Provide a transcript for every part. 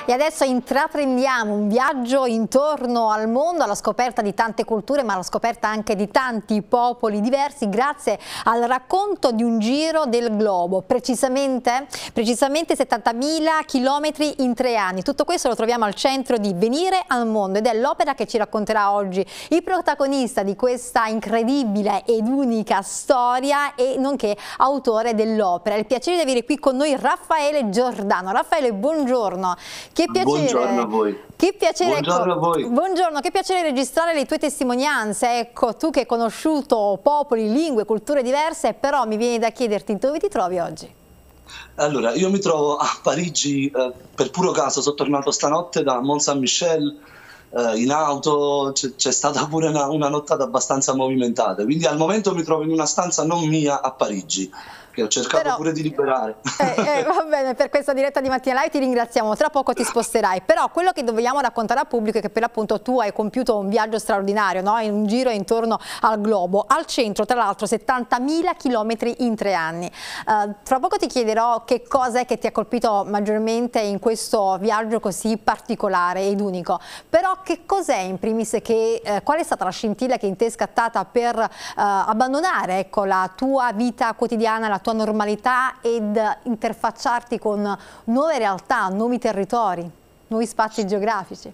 E adesso intratrendiamo un viaggio intorno al mondo, alla scoperta di tante culture, ma alla scoperta anche di tanti popoli diversi, grazie al racconto di un giro del globo, precisamente 70.000 chilometri in 3 anni. Tutto questo lo troviamo al centro di Venire al Mondo ed è l'opera che ci racconterà oggi il protagonista di questa incredibile ed unica storia e nonché autore dell'opera. Il piacere di avere qui con noi Raffaele Giordano. Raffaele, buongiorno. Che piacere. Buongiorno a voi. Che piacere, buongiorno a voi. Buongiorno, che piacere registrare le tue testimonianze. Ecco, tu che hai conosciuto popoli, lingue, culture diverse, però mi viene da chiederti dove ti trovi oggi? Allora, io mi trovo a Parigi per puro caso, sono tornato stanotte da Mont Saint-Michel in auto, c'è stata pure una nottata abbastanza movimentata, quindi al momento mi trovo in una stanza non mia a Parigi, che ho cercato pure di liberare. Va bene, per questa diretta di Mattina Live ti ringraziamo, tra poco ti sposterai, però quello che dobbiamo raccontare al pubblico è che per l'appunto tu hai compiuto un viaggio straordinario, no? In un giro intorno al globo, al centro tra l'altro 70.000 chilometri in 3 anni. Tra poco ti chiederò che cosa è che ti ha colpito maggiormente in questo viaggio così particolare ed unico, però che cos'è in primis, qual è stata la scintilla che in te è scattata per abbandonare, ecco, la tua vita quotidiana, la tua normalità ed interfacciarti con nuove realtà, nuovi territori, nuovi spazi geografici?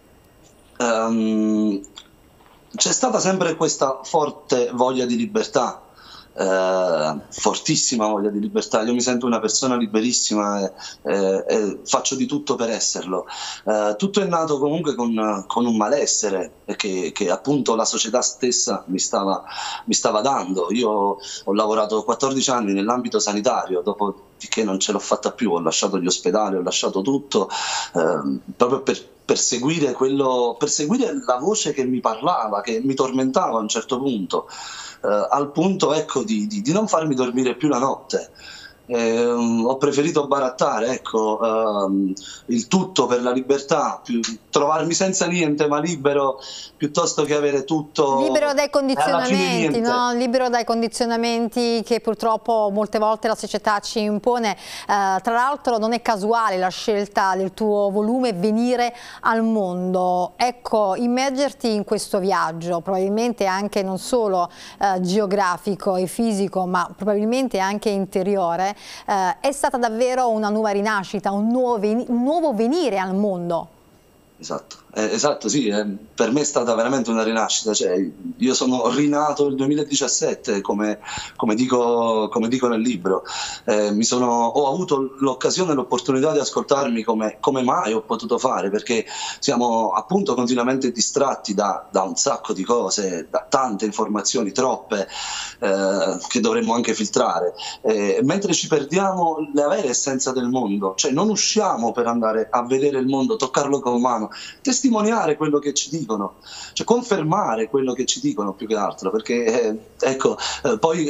C'è stata sempre questa forte voglia di libertà, fortissima voglia di libertà. Io mi sento una persona liberissima e faccio di tutto per esserlo. Tutto è nato comunque con un malessere che appunto la società stessa mi stava dando. Io ho lavorato 14 anni nell'ambito sanitario, dopodiché non ce l'ho fatta più, ho lasciato gli ospedali, ho lasciato tutto proprio per seguire la voce che mi parlava, che mi tormentava a un certo punto. Al punto, ecco, di non farmi dormire più la notte. Ho preferito barattare, ecco, il tutto per la libertà, trovarmi senza niente ma libero, piuttosto che avere tutto libero dai condizionamenti, no? Libero dai condizionamenti che purtroppo molte volte la società ci impone. Tra l'altro non è casuale la scelta del tuo volume Venire al Mondo. Ecco, immergerti in questo viaggio, probabilmente anche non solo geografico e fisico, ma probabilmente anche interiore, è stata davvero una nuova rinascita, un nuovo venire al mondo. Esatto, sì, per me è stata veramente una rinascita, cioè, io sono rinato nel 2017, come dico nel libro. Ho avuto l'occasione e l'opportunità di ascoltarmi come mai ho potuto fare, perché siamo appunto continuamente distratti da un sacco di cose, da tante informazioni, troppe, che dovremmo anche filtrare, mentre ci perdiamo la vera essenza del mondo, cioè non usciamo per andare a vedere il mondo, toccarlo con mano, testimoniare quello che ci dicono, cioè confermare quello che ci dicono più che altro, perché ecco, poi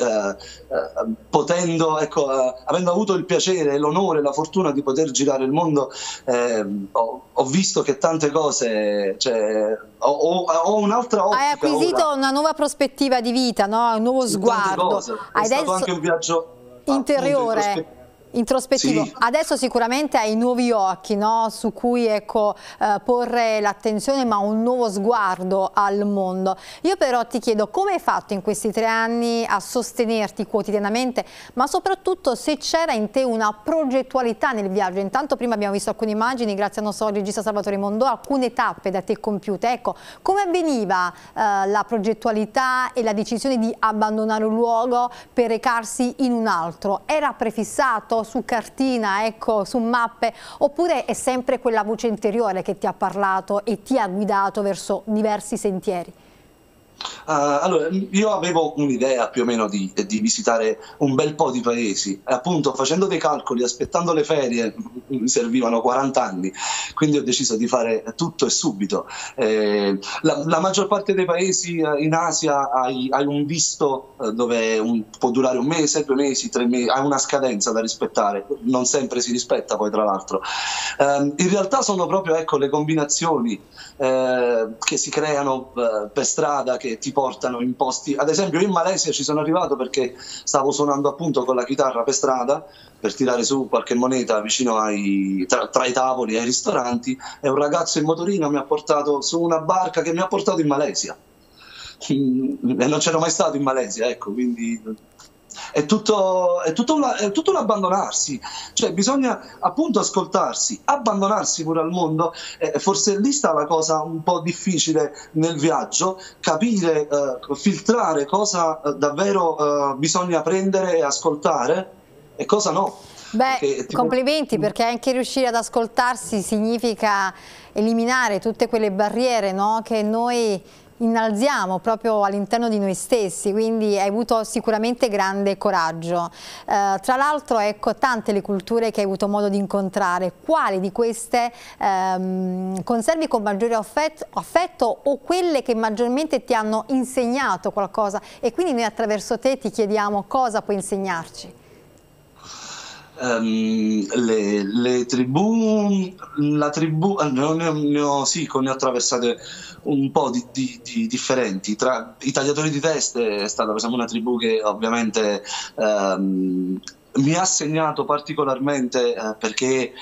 avendo avuto il piacere, l'onore, la fortuna di poter girare il mondo, ho visto che tante cose, cioè, ho un'altra ottica. Hai acquisito ora una nuova prospettiva di vita, no? Un nuovo sguardo. È stato anche un viaggio interiore. Introspettivo. Sì. Adesso sicuramente hai nuovi occhi, no? Su cui, ecco, porre l'attenzione, ma un nuovo sguardo al mondo. Io però ti chiedo come hai fatto in questi 3 anni a sostenerti quotidianamente, ma soprattutto se c'era in te una progettualità nel viaggio. Intanto prima abbiamo visto alcune immagini, grazie al nostro regista Salvatore Mondò, alcune tappe da te compiute. Ecco, come avveniva la progettualità e la decisione di abbandonare un luogo per recarsi in un altro? Era prefissato su cartina, ecco, su mappe, oppure è sempre quella voce interiore che ti ha parlato e ti ha guidato verso diversi sentieri? Allora, io avevo un'idea più o meno di visitare un bel po' di paesi, appunto facendo dei calcoli, aspettando le ferie, mi servivano 40 anni, quindi ho deciso di fare tutto e subito. La maggior parte dei paesi in Asia hai un visto dove può durare 1 mese, 2 mesi, 3 mesi, hai una scadenza da rispettare, non sempre si rispetta poi tra l'altro. In realtà sono proprio, ecco, le combinazioni che si creano per strada che che ti portano in posti. Ad esempio in Malesia ci sono arrivato perché stavo suonando appunto con la chitarra per strada per tirare su qualche moneta vicino tra i tavoli ai ristoranti, e un ragazzo in motorino mi ha portato su una barca che mi ha portato in Malesia. E non c'ero mai stato in Malesia, ecco, quindi è tutto un abbandonarsi, cioè bisogna appunto ascoltarsi, abbandonarsi pure al mondo. Forse lì sta la cosa un po' difficile nel viaggio, capire, filtrare cosa davvero bisogna prendere e ascoltare e cosa no. Beh, complimenti, perché anche riuscire ad ascoltarsi significa eliminare tutte quelle barriere, no, che noi innalziamo proprio all'interno di noi stessi, quindi hai avuto sicuramente grande coraggio. Tra l'altro, ecco, tante le culture che hai avuto modo di incontrare, quali di queste conservi con maggiore affetto o quelle che maggiormente ti hanno insegnato qualcosa, e quindi noi attraverso te ti chiediamo cosa puoi insegnarci? Le tribù, la tribù, ne ho attraversate un po' di differenti. Tra i tagliatori di teste è stata per esempio una tribù che ovviamente mi ha segnato particolarmente, perché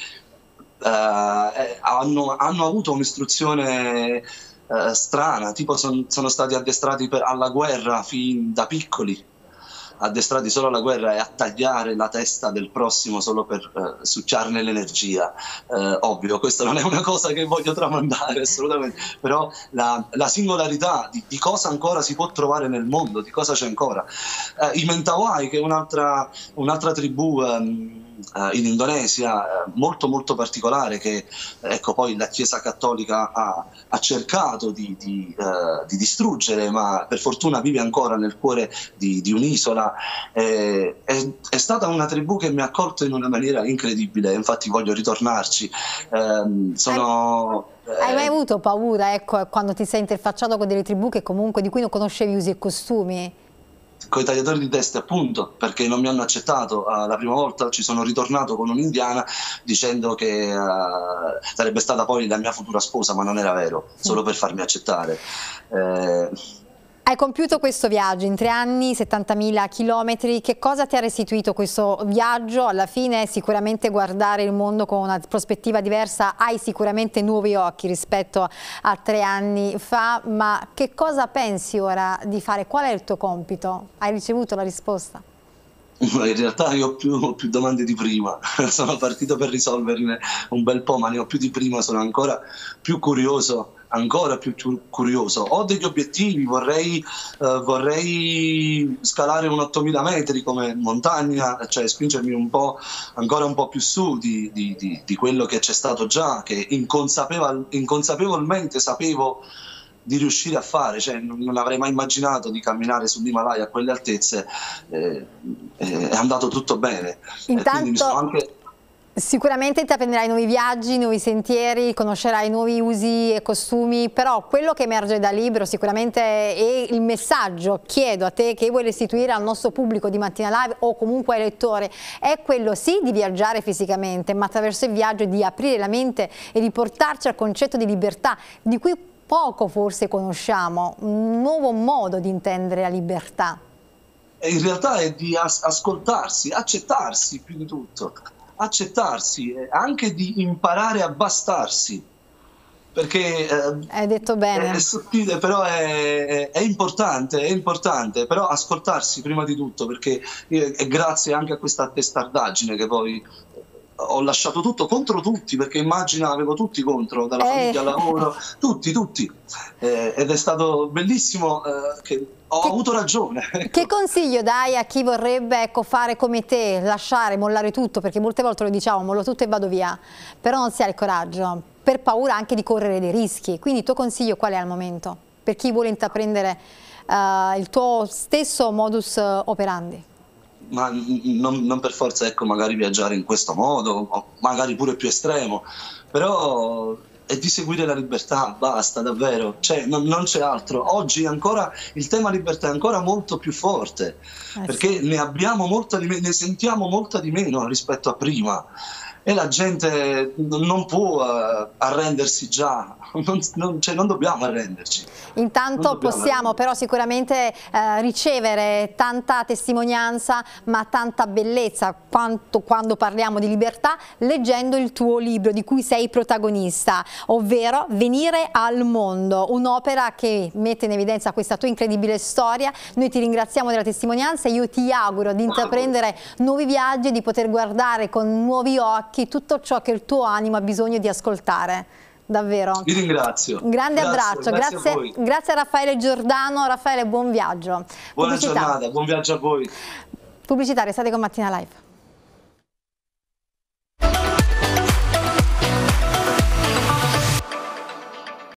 hanno avuto un'istruzione strana, tipo sono stati addestrati alla guerra fin da piccoli, addestrati solo alla guerra e a tagliare la testa del prossimo solo per succiarne l'energia. Ovvio, questa non è una cosa che voglio tramandare assolutamente, però la singolarità di cosa ancora si può trovare nel mondo, di cosa c'è ancora. I Mentawai, che è un'altra tribù in Indonesia, molto molto particolare, che ecco, poi la Chiesa Cattolica ha cercato di distruggere, ma per fortuna vive ancora nel cuore di un'isola. È stata una tribù che mi ha accolto in una maniera incredibile, infatti voglio ritornarci. Hai mai avuto paura, ecco, quando ti sei interfacciato con delle tribù che comunque di cui non conoscevi usi e costumi? Con i tagliatori di teste, appunto, perché non mi hanno accettato. La prima volta ci sono ritornato con un'indiana dicendo che sarebbe stata poi la mia futura sposa, ma non era vero, solo per farmi accettare. Hai compiuto questo viaggio in 3 anni, 70.000 chilometri. Che cosa ti ha restituito questo viaggio? Alla fine sicuramente guardare il mondo con una prospettiva diversa, hai sicuramente nuovi occhi rispetto a 3 anni fa, ma che cosa pensi ora di fare? Qual è il tuo compito? Hai ricevuto la risposta? In realtà io ho più domande di prima, sono partito per risolverne un bel po', ma ne ho più di prima, sono ancora più curioso, ancora più curioso. Ho degli obiettivi, vorrei scalare un 8.000 metri come montagna, cioè spingermi ancora un po' più su di quello che c'è stato già, che inconsapevolmente sapevo di riuscire a fare, cioè non avrei mai immaginato di camminare sull'Himalaya a quelle altezze. È andato tutto bene. Intanto sicuramente intraprenderai nuovi viaggi, nuovi sentieri, conoscerai nuovi usi e costumi, però quello che emerge dal libro sicuramente è il messaggio, chiedo a te, che vuoi restituire al nostro pubblico di Mattina Live o comunque ai lettori, è quello sì di viaggiare fisicamente, ma attraverso il viaggio di aprire la mente e di portarci al concetto di libertà, di cui poco forse conosciamo, un nuovo modo di intendere la libertà. In realtà è di ascoltarsi, accettarsi più di tutto, accettarsi, anche di imparare a bastarsi, perché hai detto bene. È sottile, però è importante, però ascoltarsi prima di tutto, perché è grazie anche a questa testardaggine che poi ho lasciato tutto contro tutti, perché immagina avevo tutti contro, dalla famiglia al lavoro, tutti, ed è stato bellissimo, che ho avuto ragione. Che consiglio dai a chi vorrebbe, ecco, fare come te, lasciare, mollare tutto, perché molte volte lo diciamo, mollo tutto e vado via, però non si ha il coraggio, per paura anche di correre dei rischi, quindi il tuo consiglio qual è al momento, per chi vuole intraprendere il tuo stesso modus operandi? Ma non per forza, ecco, magari viaggiare in questo modo, o magari pure più estremo, però è di seguire la libertà, basta, davvero, cioè non c'è altro. Oggi ancora il tema libertà è ancora molto più forte, perché ne abbiamo molta di meno, ne sentiamo molta di meno rispetto a prima. e la gente non può arrendersi già, non dobbiamo arrenderci. Intanto possiamo però sicuramente ricevere tanta testimonianza, ma tanta bellezza quando parliamo di libertà, leggendo il tuo libro di cui sei protagonista, ovvero Venire al mondo, un'opera che mette in evidenza questa tua incredibile storia. Noi ti ringraziamo della testimonianza e io ti auguro di intraprendere nuovi viaggi e di poter guardare con nuovi occhi tutto ciò che il tuo animo ha bisogno di ascoltare. Davvero. Vi ringrazio. Un grande abbraccio, grazie a Raffaele Giordano. Raffaele, buon viaggio. Buona giornata, buon viaggio a voi. Pubblicità, restate con Mattina Live.